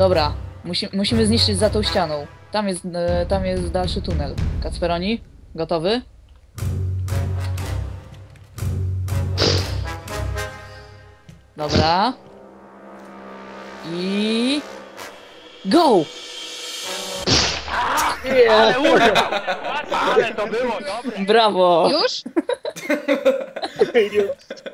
Dobra, musimy zniszczyć za tą ścianą. Tam jest dalszy tunel. Kacperoni, gotowy? Dobra. I... Go! Ale urwał! Ale to było dobre! Brawo! Już?